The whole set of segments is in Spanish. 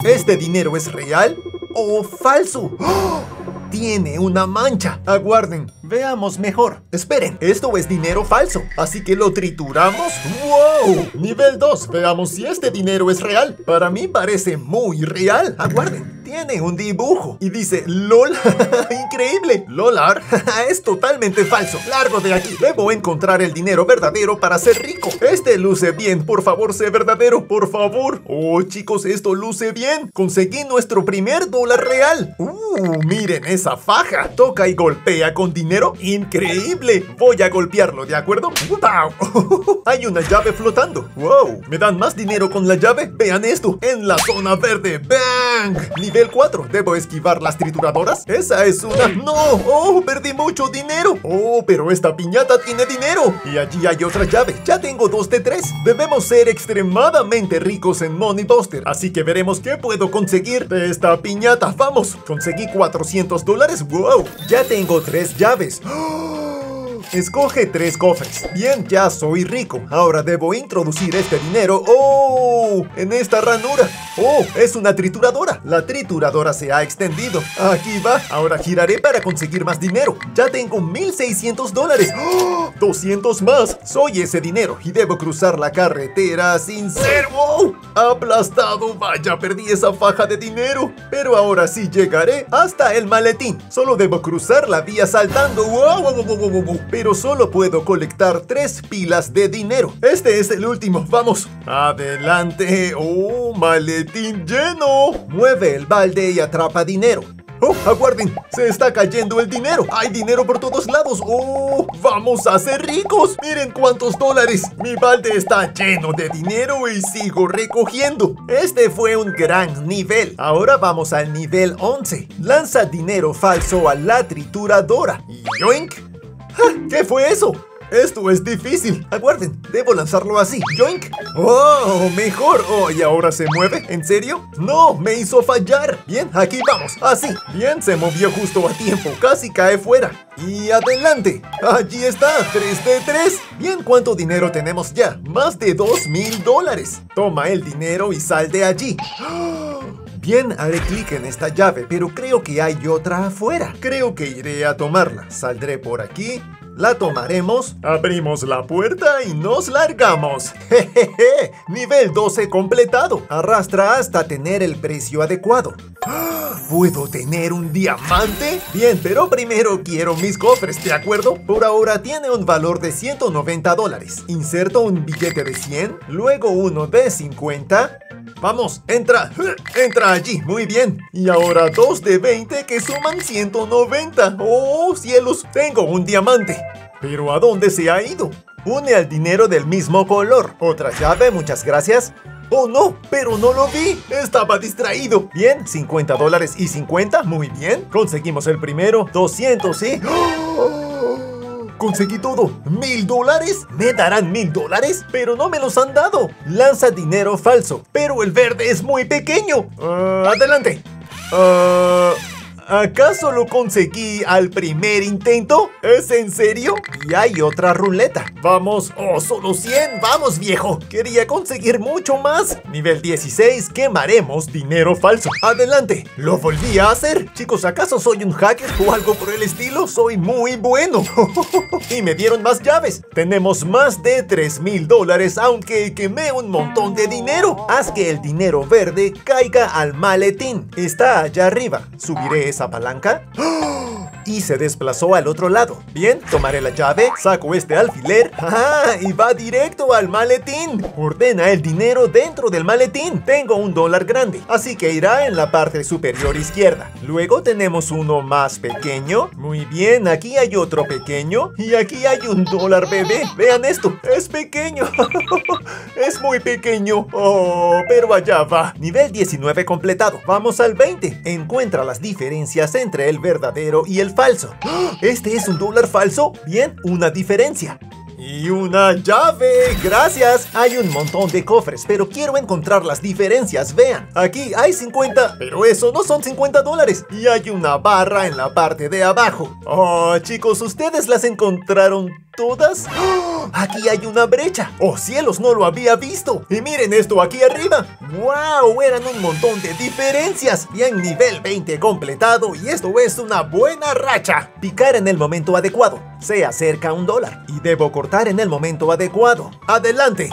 ¿Este dinero es real o falso? ¡Oh! Tiene una mancha. Aguarden, veamos mejor. Esperen, esto es dinero falso, así que lo trituramos. ¡Wow! Nivel 2, veamos si este dinero es real. Para mí parece muy real. Aguarden, tiene un dibujo y dice LOL. Increíble. LOLAR es totalmente falso. Largo de aquí. Debo encontrar el dinero verdadero para ser rico. Este luce bien, por favor, sé verdadero, por favor. Oh, chicos, esto luce bien. Conseguí nuestro primer dólar real. Miren esa faja. Toca y golpea con dinero. Increíble. Voy a golpearlo, ¿de acuerdo? ¡Wow! Hay una llave flotando. ¡Wow! ¿Me dan más dinero con la llave? Vean esto. En la zona verde. ¡Bang! Nivel 4. ¿Debo esquivar las trituradoras? Esa es una... ¡No! ¡Oh! Perdí mucho dinero. ¡Oh! Pero esta piñata tiene dinero. Y allí hay otra llave. Ya tengo 2 de 3. Debemos ser extremadamente ricos en Money Buster. Así que veremos qué puedo conseguir de esta piñata. ¡Vamos! Conseguí $400. ¡Wow! Ya tengo 3 llaves. Escoge 3 cofres. Bien, ya soy rico. Ahora debo introducir este dinero. ¡Oh! En esta ranura. ¡Oh! Es una trituradora. La trituradora se ha extendido. Aquí va. Ahora giraré para conseguir más dinero. Ya tengo $1,600. ¡Oh! 200 más. Soy ese dinero y debo cruzar la carretera sin ser... ¡Oh! Aplastado. Vaya, perdí esa faja de dinero. Pero ahora sí llegaré hasta el maletín. Solo debo cruzar la vía saltando. ¡Wow! Pero solo puedo colectar 3 pilas de dinero. Este es el último. Vamos. Adelante. ¡Oh! Maletín lleno. Mueve el balde y atrapa dinero. ¡Oh! ¡Aguarden! ¡Se está cayendo el dinero! ¡Hay dinero por todos lados! ¡Oh! ¡Vamos a ser ricos! ¡Miren cuántos dólares! Mi balde está lleno de dinero y sigo recogiendo. Este fue un gran nivel. Ahora vamos al nivel 11. Lanza dinero falso a la trituradora. ¡Yoink! ¿Qué fue eso? Esto es difícil. Aguarden, debo lanzarlo así. ¡Yoink! ¡Oh! ¡Mejor! ¡Oh! ¿Y ahora se mueve? ¿En serio? ¡No! ¡Me hizo fallar! Bien, aquí vamos. Así. Bien, se movió justo a tiempo. Casi cae fuera. ¡Y adelante! ¡Allí está! ¡3 de 3! Bien, ¿cuánto dinero tenemos ya? Más de $2,000. Toma el dinero y sal de allí. Bien, haré clic en esta llave, pero creo que hay otra afuera. Creo que iré a tomarla. Saldré por aquí, la tomaremos, abrimos la puerta y nos largamos. Jejeje, nivel 12 completado. Arrastra hasta tener el precio adecuado. ¿Puedo tener un diamante? Bien, pero primero quiero mis cofres, ¿de acuerdo? Por ahora tiene un valor de $190. Inserto un billete de 100, luego uno de 50... Vamos, entra, entra allí, muy bien. Y ahora 2 de 20 que suman 190. ¡Oh, cielos! Tengo un diamante. ¿Pero a dónde se ha ido? Une al dinero del mismo color. Otra llave, muchas gracias. ¡Oh, no! ¡Pero no lo vi! ¡Estaba distraído! Bien, $50 y 50, muy bien. Conseguimos el primero, 200, ¿sí? ¡Oh! Conseguí todo. ¿$1,000? ¿Me darán $1,000? Pero no me los han dado. Lanza dinero falso. Pero el verde es muy pequeño. Adelante. ¿Acaso lo conseguí al primer intento? ¿Es en serio? Y hay otra ruleta. Vamos. ¡Oh, solo 100! ¡Vamos, viejo! Quería conseguir mucho más. Nivel 16. Quemaremos dinero falso. Adelante. Lo volví a hacer. Chicos, ¿acaso soy un hacker o algo por el estilo? Soy muy bueno. Y me dieron más llaves. Tenemos más de $3,000, aunque quemé un montón de dinero. Haz que el dinero verde caiga al maletín. Está allá arriba. Subiré esa palanca. Y se desplazó al otro lado. Bien, tomaré la llave, saco este alfiler. Y va directo al maletín. Ordena el dinero dentro del maletín. Tengo un dólar grande, así que irá en la parte superior izquierda. Luego tenemos uno más pequeño. Muy bien, aquí hay otro pequeño. Y aquí hay un dólar bebé. Vean esto, es pequeño. Es muy pequeño. Oh, pero allá va. Nivel 19 completado. Vamos al 20. Encuentra las diferencias entre el verdadero y el falso. ¿Este es un dólar falso? Bien, una diferencia. Y una llave. ¡Gracias! Hay un montón de cofres, pero quiero encontrar las diferencias. Vean, aquí hay 50, pero eso no son $50. Y hay una barra en la parte de abajo. Oh, chicos, ustedes las encontraron todas? ¡Oh! Aquí hay una brecha. ¡Oh cielos! No lo había visto. Y miren esto aquí arriba. ¡Wow! Eran un montón de diferencias. Bien, nivel 20 completado y esto es una buena racha. Picar en el momento adecuado. Se acerca $1 y debo cortar en el momento adecuado. ¡Adelante!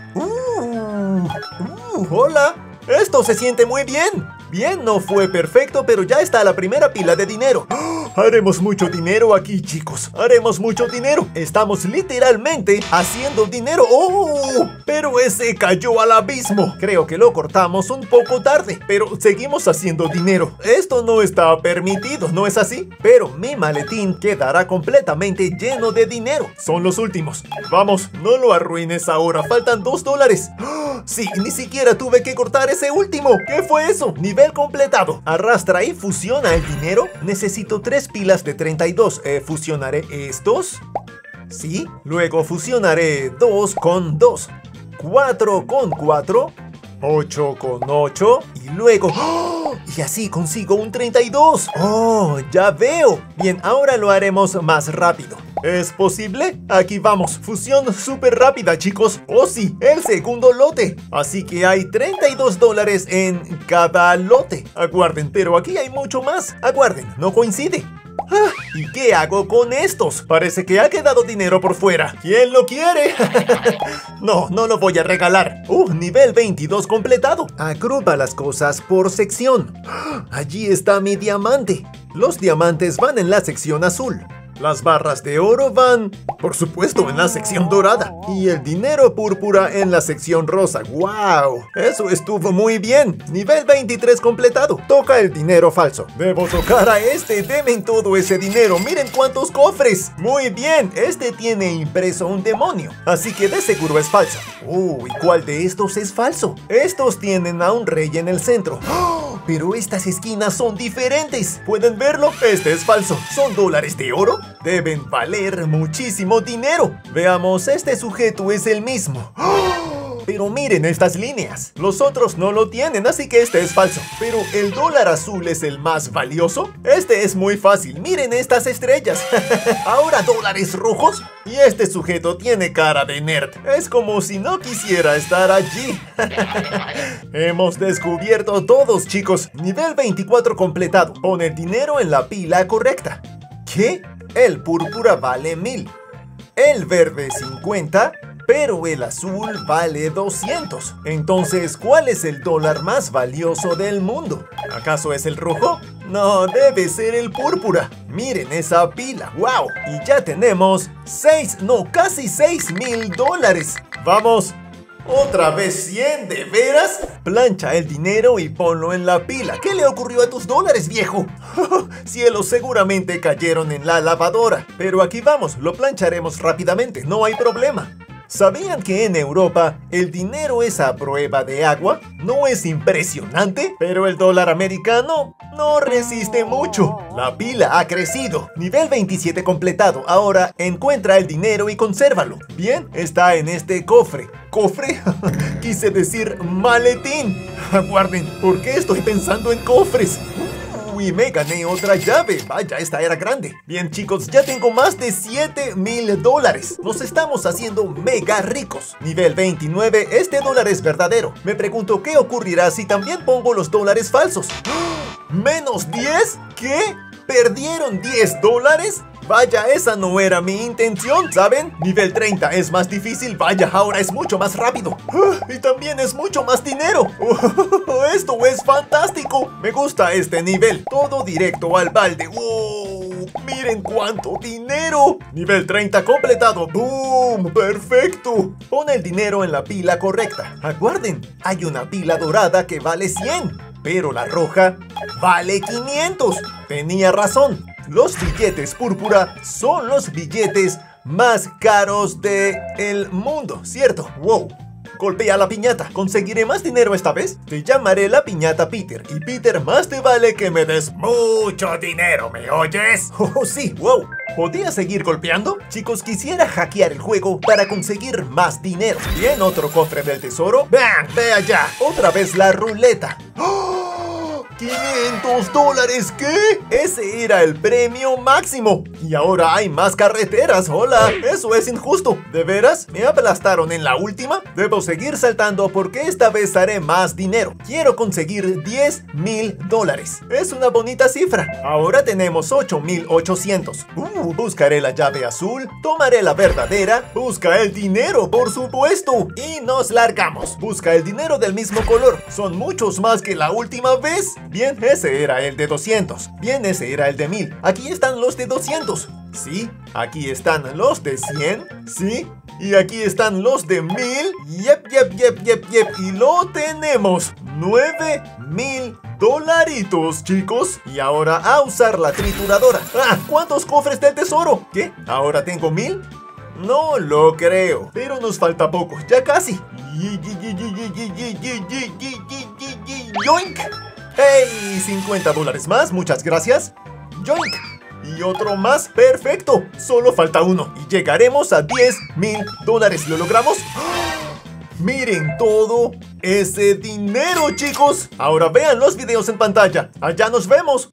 ¡Hola! Esto se siente muy bien. Bien, no fue perfecto, pero ya está la primera pila de dinero. ¡Oh! Haremos mucho dinero aquí, chicos. Haremos mucho dinero. Estamos literalmente haciendo dinero. ¡Oh! Pero ese cayó al abismo. Creo que lo cortamos un poco tarde, pero seguimos haciendo dinero. Esto no está permitido, ¿no es así? Pero mi maletín quedará completamente lleno de dinero. Son los últimos. Vamos, no lo arruines ahora. Faltan $2. ¡Oh! Sí, ni siquiera tuve que cortar ese último. ¿Qué fue eso? Nivel completado. Arrastra y fusiona el dinero. Necesito 3 pilas de 32. ¿Fusionaré estos? Sí. Luego fusionaré 2 con 2. 4 con 4. 8 con 8. Y luego... ¡Oh! Y así consigo un 32. ¡Oh! Ya veo. Bien, ahora lo haremos más rápido. ¿Es posible? Aquí vamos. Fusión súper rápida, chicos. ¡Oh sí! El segundo lote. Así que hay $32 en cada lote. Aguarden, pero aquí hay mucho más. Aguarden, no coincide. ¿Y qué hago con estos? Parece que ha quedado dinero por fuera. ¿Quién lo quiere? No, no lo voy a regalar. Nivel 22 completado. Agrupa las cosas por sección. Allí está mi diamante. Los diamantes van en la sección azul. Las barras de oro van, por supuesto, en la sección dorada. Y el dinero púrpura en la sección rosa. ¡Wow! Eso estuvo muy bien. Nivel 23 completado. Toca el dinero falso. Debo tocar a este. Denme todo ese dinero. Miren cuántos cofres. Muy bien. Este tiene impreso un demonio. Así que de seguro es falso. ¿Y cuál de estos es falso? Estos tienen a un rey en el centro. ¡Oh! Pero estas esquinas son diferentes. ¿Pueden verlo? Este es falso. ¿Son dólares de oro? Deben valer muchísimo dinero. Veamos, este sujeto es el mismo. ¡Oh! Pero miren estas líneas. Los otros no lo tienen, así que este es falso. Pero ¿el dólar azul es el más valioso? Este es muy fácil. Miren estas estrellas. Ahora dólares rojos. Y este sujeto tiene cara de nerd. Es como si no quisiera estar allí. Hemos descubierto todos, chicos. Nivel 24 completado. Pon el dinero en la pila correcta. ¿Qué? El púrpura vale 1000. El verde 50. Pero el azul vale 200. Entonces, ¿cuál es el dólar más valioso del mundo? ¿Acaso es el rojo? No, debe ser el púrpura. Miren esa pila. ¡Wow! Y ya tenemos casi $6,000. ¡Vamos! ¿Otra vez 100? ¿De veras? Plancha el dinero y ponlo en la pila. ¿Qué le ocurrió a tus dólares, viejo? Cielos, seguramente cayeron en la lavadora. Pero aquí vamos, lo plancharemos rápidamente, no hay problema. ¿Sabían que en Europa el dinero es a prueba de agua? ¿No es impresionante? Pero el dólar americano no resiste mucho. La pila ha crecido. Nivel 27 completado. Ahora encuentra el dinero y consérvalo. Bien, está en este cofre. ¿Cofre? Quise decir maletín. Aguarden, ¿por qué estoy pensando en cofres? Y me gané otra llave. Vaya, esta era grande. Bien, chicos, ya tengo más de $7,000. Nos estamos haciendo mega ricos. Nivel 29, este dólar es verdadero. Me pregunto qué ocurrirá si también pongo los dólares falsos. ¿Menos 10? ¿Qué? ¿Perdieron $10? Vaya, esa no era mi intención, ¿saben? Nivel 30 es más difícil, vaya, ahora es mucho más rápido. Y también es mucho más dinero. Esto es fantástico. Me gusta este nivel, todo directo al balde. Miren cuánto dinero. Nivel 30 completado. ¡Boom! ¡Perfecto! Pon el dinero en la pila correcta. Aguarden, hay una pila dorada que vale 100. Pero la roja vale 500. Tenía razón. Los billetes púrpura son los billetes más caros del mundo, ¿cierto? ¡Wow! Golpea la piñata. ¿Conseguiré más dinero esta vez? Te llamaré la piñata Peter. Y Peter, más te vale que me des mucho dinero, ¿me oyes? ¡Oh, sí! ¡Wow! ¿Podía seguir golpeando? Chicos, quisiera hackear el juego para conseguir más dinero. Bien, otro cofre del tesoro. ¡Bam! ¡Ve allá! Otra vez la ruleta. ¡Oh! $500, ¿qué? Ese era el premio máximo. Y ahora hay más carreteras. Hola, eso es injusto. ¿De veras? ¿Me aplastaron en la última? Debo seguir saltando porque esta vez haré más dinero. Quiero conseguir $10,000. Es una bonita cifra. Ahora tenemos 8,800. Buscaré la llave azul. Tomaré la verdadera. Busca el dinero, por supuesto. Y nos largamos. Busca el dinero del mismo color. Son muchos más que la última vez. Bien, ese era el de 200. Bien, ese era el de 1000. Aquí están los de 200. Sí, aquí están los de 100. Sí, y aquí están los de 1000. Yep. Y lo tenemos. $9,000, chicos. Y ahora a usar la trituradora. ¿Cuántos cofres del tesoro? ¿Qué? ¿Ahora tengo 1000? No lo creo. Pero nos falta poco. Ya casi. ¡Yoink! ¡Hey! $50 más. Muchas gracias. ¡Yoink! Y otro más, perfecto. Solo falta uno y llegaremos a $10,000. ¿Lo logramos? Miren todo ese dinero, chicos. Ahora vean los videos en pantalla. Allá nos vemos.